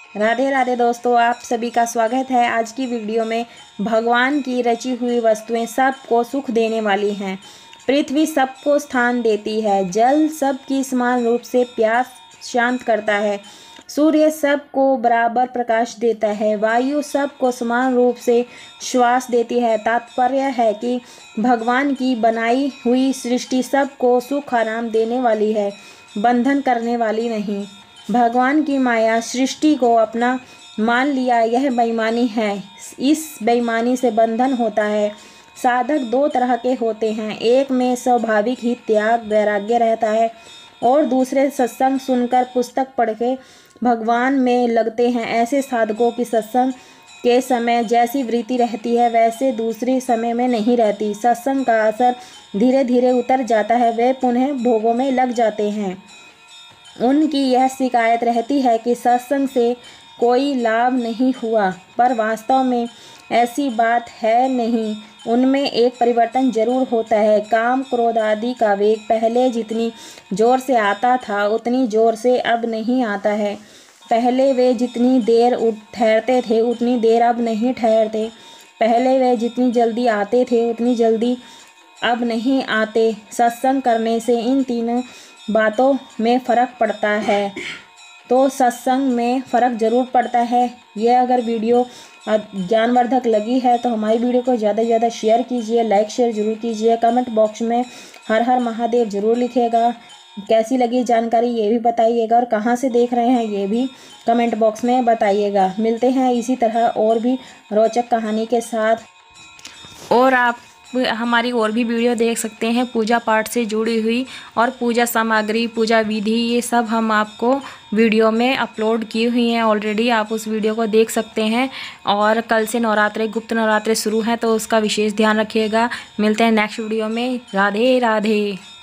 राधे राधे दोस्तों, आप सभी का स्वागत है। आज की वीडियो में भगवान की रची हुई वस्तुएं सबको सुख देने वाली हैं। पृथ्वी सबको स्थान देती है, जल सबकी समान रूप से प्यास शांत करता है, सूर्य सबको बराबर प्रकाश देता है, वायु सबको समान रूप से श्वास देती है। तात्पर्य है कि भगवान की बनाई हुई सृष्टि सबको सुख आराम देने वाली है, बंधन करने वाली नहीं। भगवान की माया सृष्टि को अपना मान लिया, यह बेईमानी है। इस बेईमानी से बंधन होता है। साधक दो तरह के होते हैं, एक में स्वाभाविक ही त्याग वैराग्य रहता है और दूसरे सत्संग सुनकर पुस्तक पढ़ के भगवान में लगते हैं। ऐसे साधकों की सत्संग के समय जैसी वृत्ति रहती है वैसे दूसरे समय में नहीं रहती। सत्संग का असर धीरे धीरे उतर जाता है, वे पुनः भोगों में लग जाते हैं। उनकी यह शिकायत रहती है कि सत्संग से कोई लाभ नहीं हुआ, पर वास्तव में ऐसी बात है नहीं। उनमें एक परिवर्तन जरूर होता है। काम क्रोध आदि का वेग पहले जितनी जोर से आता था उतनी जोर से अब नहीं आता है। पहले वे जितनी देर ठहरते थे उतनी देर अब नहीं ठहरते। पहले वे जितनी जल्दी आते थे उतनी जल्दी अब नहीं आते। सत्संग करने से इन तीनों बातों में फ़र्क पड़ता है। तो सत्संग में फ़र्क ज़रूर पड़ता है। यह अगर वीडियो ज्ञानवर्धक लगी है तो हमारी वीडियो को ज़्यादा से ज़्यादा शेयर कीजिए, लाइक शेयर ज़रूर कीजिए। कमेंट बॉक्स में हर हर महादेव ज़रूर लिखिएगा। कैसी लगी जानकारी ये भी बताइएगा और कहाँ से देख रहे हैं ये भी कमेंट बॉक्स में बताइएगा। मिलते हैं इसी तरह और भी रोचक कहानी के साथ। और आप हमारी और भी वीडियो देख सकते हैं पूजा पाठ से जुड़ी हुई, और पूजा सामग्री, पूजा विधि, ये सब हम आपको वीडियो में अपलोड की हुई हैं ऑलरेडी। आप उस वीडियो को देख सकते हैं। और कल से नवरात्रे, गुप्त नवरात्रे शुरू हैं, तो उसका विशेष ध्यान रखिएगा। मिलते हैं नेक्स्ट वीडियो में। राधे राधे।